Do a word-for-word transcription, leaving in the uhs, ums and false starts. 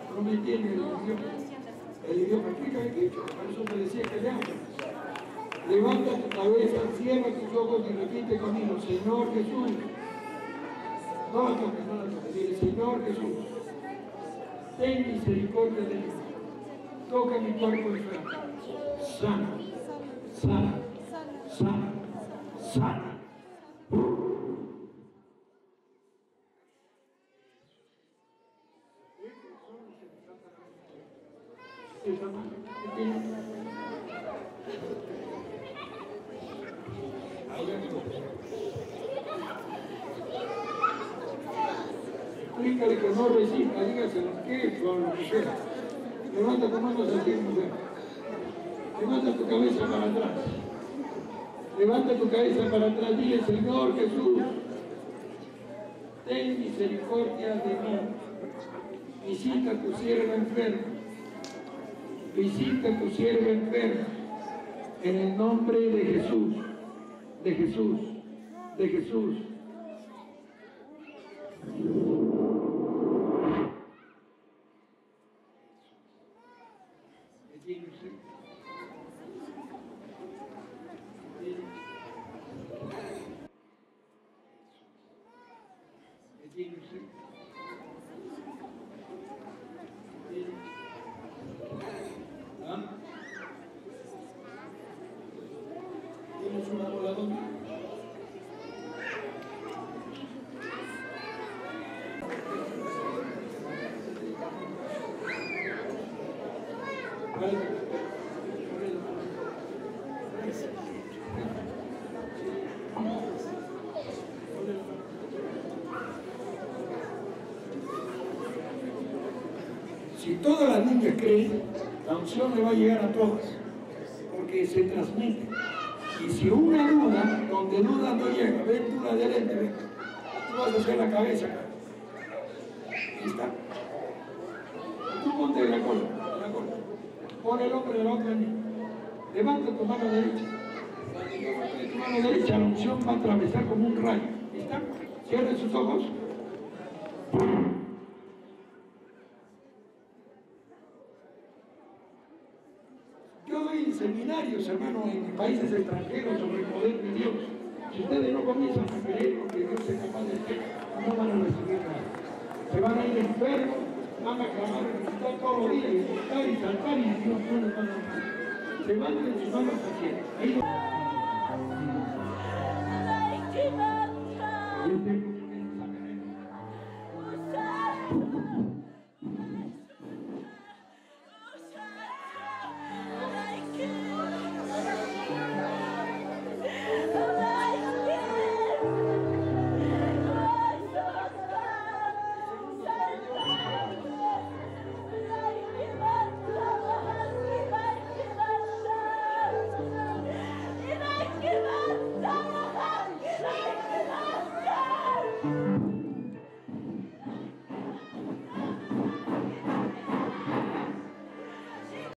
No me entiende el idioma. El idioma, explica el quicho, por eso te decía que le habla. Levanta tu cabeza, cierra tus ojos y repite conmigo, Señor Jesús. No la toques, no la toques. Dile, Señor Jesús, ten misericordia de mí. Toca mi cuerpo enfermo. Sana, sana, sana, sana. Explícale que no resista, dígaselo que o lo que sea. Levanta tu mano hacia ti, mujer. Levanta tu cabeza para atrás. Levanta tu cabeza para atrás. Dile, Señor Jesús, ten misericordia de mí. Visita a tu sierva enferma. Visita a tu sierva enferma. En el nombre de Jesús. De Jesús. De Jesús. ¿Ah? ¿Tienes una voladora? Si todas las niñas creen, la unción le va a llegar a todas, porque se transmite. Y si una duda, donde duda no llega, ven tú adelante, ven. Tú vas a hacer la cabeza acá. Ahí está. Tú ponte la cola, la cola. Pon el hombro de la otra niña. Levanta tu mano derecha. Tu mano derecha, la unción va a atravesar como un rayo. ¿Ahí está? Cierren sus ojos. Yo doy seminarios, hermano, en países extranjeros sobre el poder de Dios. Si ustedes no comienzan a creer lo que Dios es capaz de hacer, no van a recibir nada. Se van a ir enfermos, van a clamar, necesitar todos los días, y saltar y saltar, y Dios no les va a dar nada. Se van de sus manos al cielo. Ahí no. Thank you.